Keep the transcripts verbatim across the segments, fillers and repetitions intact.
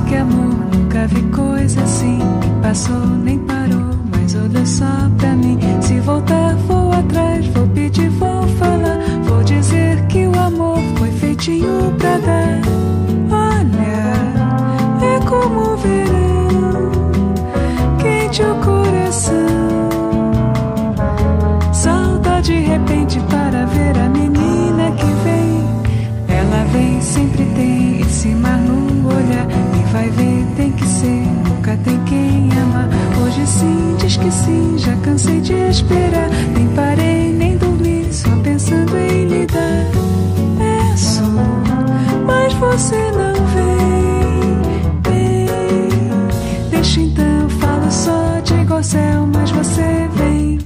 que amor, nunca vi coisa assim. Passou, nem parou, mas olhou só pra mim. Se voltar, vou atrás, vou pedir, vou falar. Vou dizer que o amor foi feitinho pra dar. Olha, é como o verão, quente o coração. Salta de repente para ver a menina que vem. Ela vem, sempre tem esse mar no olhar. E vai ver, tem que ser, nunca tem quem amar. Hoje sim, diz que sim, já cansei de esperar. Nem parei, nem dormi, só pensando em lhe dar. Peço, mas você não vem, vem. Deixa então, falo só de igual céu, mas você vem.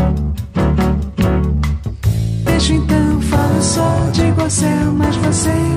Deixa então, falo só, digo ao céu, mas você